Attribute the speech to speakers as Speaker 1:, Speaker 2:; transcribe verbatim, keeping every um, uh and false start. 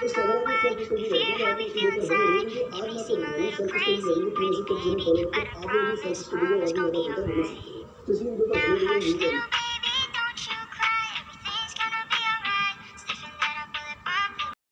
Speaker 1: इस सकारात्मक self study रहेगी तो आपको उसको लेकर बने रहेंगे। आज ना तो रोजाना सेल्फ स्टडी करेंगे, तीन से तक जिन्हें फॉलो करते हैं, आप लोग भी सेल्फ स्टडी को और भी ज़्यादा बेहतर बना सकते हैं। तो इसलिए उनके ऊपर बने रहिए, यही कहना है।